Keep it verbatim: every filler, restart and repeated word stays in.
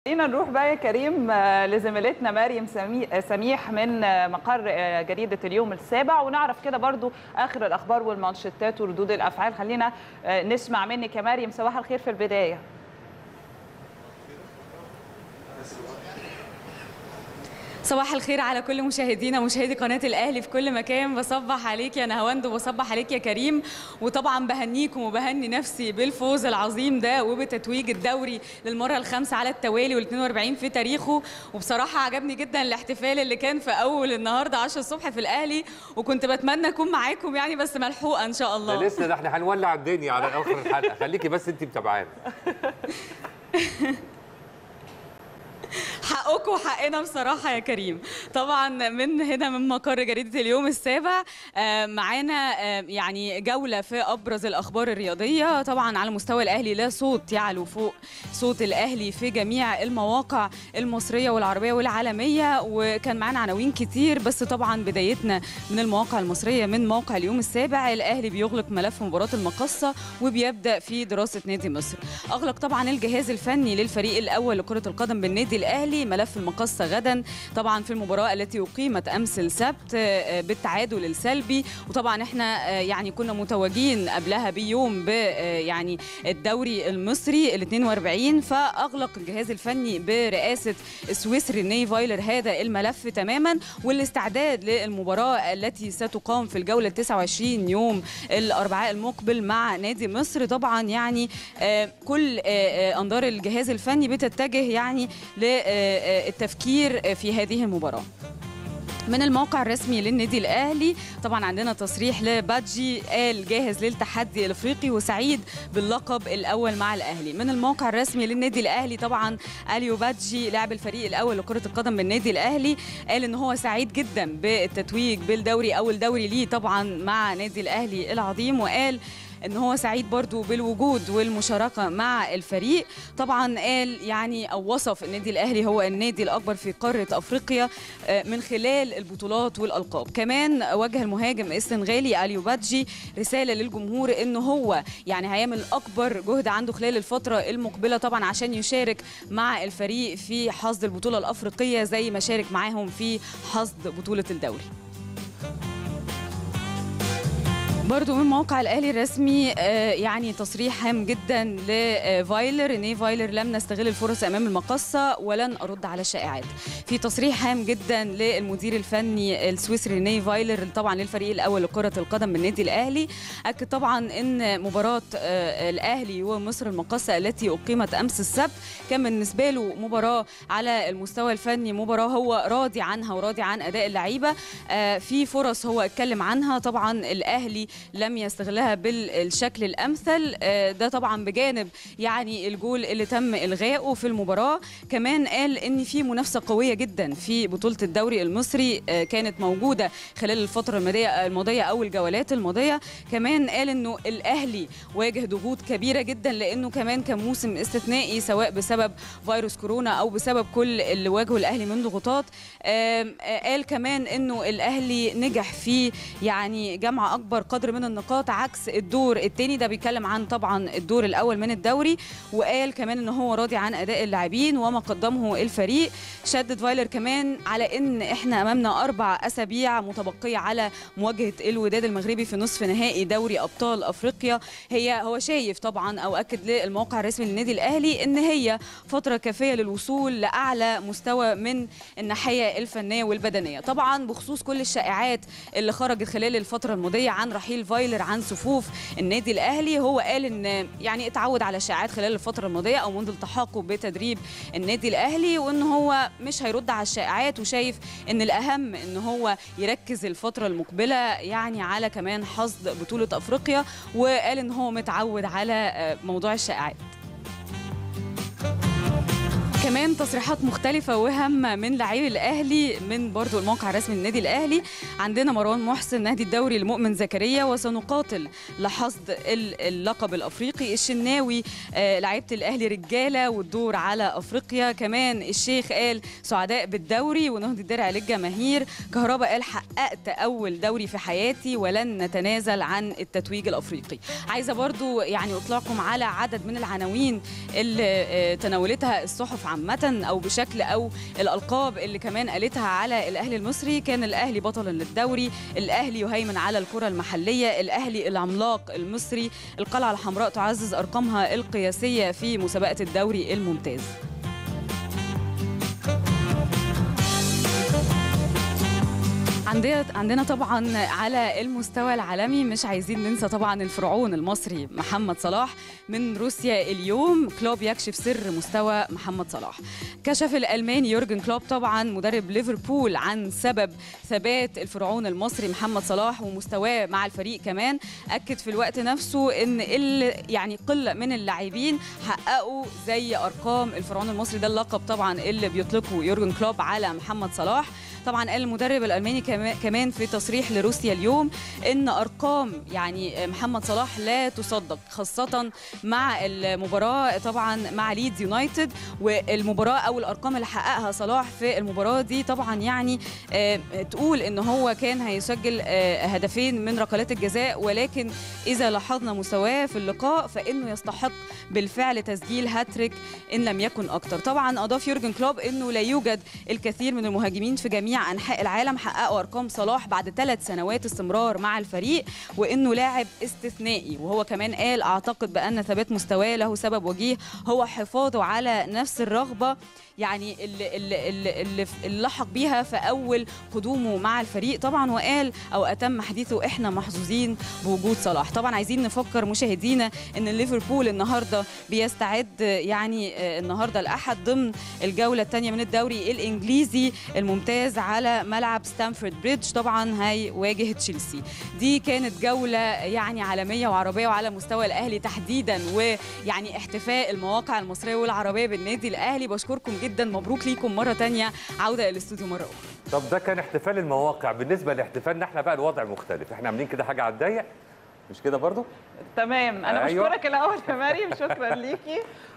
خلينا نروح بقى يا كريم لزميلتنا مريم سميح من مقر جريدة اليوم السابع، ونعرف كده برضو آخر الأخبار والمانشيتات وردود الأفعال. خلينا نسمع منك يا مريم. صباح الخير في البداية. صباح الخير على كل مشاهدينا ومشاهدي قناة الأهلي في كل مكان. بصبح عليك يا نهاوند وبصبح عليك يا كريم، وطبعا بهنيكم وبهني نفسي بالفوز العظيم ده وبتتويج الدوري للمرة الخامسة على التوالي والاثنين وأربعين في تاريخه. وبصراحة عجبني جدا الاحتفال اللي كان في أول النهاردة عشرة الصبح في الأهلي، وكنت بتمنى أكون معاكم يعني بس ملحوقة إن شاء الله. ده لسه ده احنا هنولع الدنيا على آخر الحلقة، خليكي بس أنت متابعانا. حقكم وحقنا بصراحة يا كريم. طبعا من هنا من مقر جريدة اليوم السابع معانا يعني جولة في أبرز الأخبار الرياضية. طبعا على مستوى الأهلي لا صوت يعلو فوق صوت الأهلي في جميع المواقع المصرية والعربية والعالمية، وكان معانا عناوين كتير، بس طبعا بدايتنا من المواقع المصرية. من موقع اليوم السابع: الأهلي بيغلق ملف مباراة المقصة وبيبدأ في دراسة نادي مصر. أغلق طبعا الجهاز الفني للفريق الأول لكرة القدم بالنادي الأهلي ملف المقصة غدا، طبعا في المباراة التي أقيمت أمس السبت بالتعادل السلبي. وطبعا احنا يعني كنا متوجين قبلها بيوم ب يعني الدوري المصري ال اثنين وأربعين، فأغلق الجهاز الفني برئاسة السويسري رينيه فايلر هذا الملف تماما، والاستعداد للمباراة التي ستقام في الجولة تسعة وعشرين يوم الأربعاء المقبل مع نادي مصر. طبعا يعني كل أنظار الجهاز الفني بتتجه يعني للتفكير في هذه المباراة. من الموقع الرسمي للنادي الأهلي طبعا عندنا تصريح لبادجي، قال جاهز للتحدي الافريقي وسعيد باللقب الاول مع الاهلي. من الموقع الرسمي للنادي الاهلي طبعا اليو بادجي لاعب الفريق الاول لكرة القدم بالنادي الاهلي قال ان هو سعيد جدا بالتتويج بالدوري، اول دوري ليه طبعا مع نادي الاهلي العظيم، وقال ان هو سعيد برضو بالوجود والمشاركه مع الفريق. طبعا قال يعني او وصف النادي الاهلي هو النادي الاكبر في قاره افريقيا من خلال البطولات والالقاب. كمان وجه المهاجم السنغالي اليو بادجي رساله للجمهور ان هو يعني هيعمل اكبر جهد عنده خلال الفتره المقبله طبعا عشان يشارك مع الفريق في حصد البطوله الافريقيه زي ما شارك معاهم في حصد بطوله الدوري. برضو من موقع الأهلي الرسمي يعني تصريح هام جدا لفايلر، رينيه فايلر: لم نستغل الفرص أمام المقصة ولن أرد على الشائعات. في تصريح هام جدا للمدير الفني السويسري رينيه فايلر طبعا للفريق الأول لكرة القدم بالنادي الأهلي، أكد طبعا أن مباراة الأهلي ومصر المقصة التي أقيمت أمس السبت كان بالنسبة له مباراة على المستوى الفني، مباراة هو راضي عنها وراضي عن أداء اللعيبة. في فرص هو اتكلم عنها طبعا الأهلي لم يستغلها بالشكل الامثل، ده طبعا بجانب يعني الجول اللي تم الغائه في المباراه. كمان قال ان في منافسه قويه جدا في بطوله الدوري المصري كانت موجوده خلال الفتره الماضيه الماضيه او الجولات الماضيه. كمان قال انه الاهلي واجه ضغوط كبيره جدا لانه كمان كان موسم استثنائي سواء بسبب فيروس كورونا او بسبب كل اللي واجهه الاهلي من ضغوطات. قال كمان انه الاهلي نجح في يعني جمع اكبر قدر من النقاط عكس الدور الثاني، ده بيتكلم عن طبعا الدور الاول من الدوري. وقال كمان ان هو راضي عن اداء اللاعبين وما قدمه الفريق. شدد فايلر كمان على ان احنا امامنا اربع اسابيع متبقيه على مواجهه الوداد المغربي في نصف نهائي دوري ابطال افريقيا. هي هو شايف طبعا او اكد للموقع الرسمي للنادي الاهلي ان هي فتره كافيه للوصول لاعلى مستوى من الناحيه الفنيه والبدنيه. طبعا بخصوص كل الشائعات اللي خرجت خلال الفتره الماضيه عن رحيل فايلر عن صفوف النادي الاهلي، هو قال ان يعني اتعود على الشائعات خلال الفتره الماضيه او منذ التحاقه بتدريب النادي الاهلي، وان هو مش هيرد على الشائعات، وشايف ان الاهم ان هو يركز الفتره المقبله يعني على كمان حصد بطوله افريقيا، وقال ان هو متعود على موضوع الشائعات. كمان تصريحات مختلفة وهامة من لاعبي الأهلي من برضو الموقع الرسمي للنادي الأهلي. عندنا مروان محسن نادي الدوري لمؤمن زكريا وسنقاتل لحصد اللقب الأفريقي. الشناوي آه لعيبة الأهلي رجالة والدور على أفريقيا. كمان الشيخ قال سعداء بالدوري ونهضي الدرع للجماهير. كهربا قال حققت أول دوري في حياتي ولن نتنازل عن التتويج الأفريقي. عايزة برضو يعني أطلعكم على عدد من العناوين اللي آه تناولتها الصحف عامة. عامه او بشكل او الالقاب اللي كمان قالتها على الاهلي المصري، كان الاهلي بطلا للدوري، الاهلي يهيمن على الكره المحليه، الاهلي العملاق المصري، القلعه الحمراء تعزز ارقامها القياسيه في مسابقه الدوري الممتاز. عندنا عندنا طبعا على المستوى العالمي مش عايزين ننسى طبعا الفرعون المصري محمد صلاح. من روسيا اليوم كلوب يكشف سر مستوى محمد صلاح. كشف الالماني يورجن كلوب طبعا مدرب ليفربول عن سبب ثبات الفرعون المصري محمد صلاح ومستواه مع الفريق. كمان اكد في الوقت نفسه ان يعني قله من اللاعبين حققوا زي ارقام الفرعون المصري، ده اللقب طبعا اللي بيطلقه يورجن كلوب على محمد صلاح. طبعا قال المدرب الالماني كمان في تصريح لروسيا اليوم ان ارقام يعني محمد صلاح لا تصدق، خاصه مع المباراه طبعا مع ليدز يونايتد، والمباراه او الارقام اللي حققها صلاح في المباراه دي طبعا يعني تقول ان هو كان هيسجل هدفين من ركلات الجزاء، ولكن اذا لاحظنا مستواه في اللقاء فانه يستحق بالفعل تسجيل هاتريك ان لم يكن اكتر. طبعا اضاف يورجن كلوب انه لا يوجد الكثير من المهاجمين في جميع انحاء العالم حققوا ارقام صلاح بعد ثلاث سنوات استمرار مع الفريق، وانه لاعب استثنائي. وهو كمان قال اعتقد بان ثبات مستواه له سبب وجيه هو حفاظه على نفس الرغبه يعني اللي, اللي, اللي, اللي لحق بيها في اول قدومه مع الفريق طبعا. وقال او اتم حديثه احنا محظوظين بوجود صلاح. طبعا عايزين نفكر مشاهدينا ان ليفربول النهارده بيستعد يعني النهارده الاحد ضمن الجوله الثانيه من الدوري الانجليزي الممتاز على ملعب ستامفورد بريدج، طبعا هيواجه تشيلسي. دي كانت جوله يعني عالميه وعربيه وعلى مستوى الاهلي تحديدا، ويعني احتفاء المواقع المصريه والعربيه بالنادي الاهلي. بشكركم جدا، مبروك ليكم مره ثانيه عوده الى الاستوديو مره اخرى. طب ده كان احتفال المواقع، بالنسبه لاحتفالنا احنا بقى الوضع مختلف، احنا عاملين كده حاجه على الضيق مش كده برضو؟ تمام. انا أيوة. بشكرك الاول يا مريم، شكرا ليكي.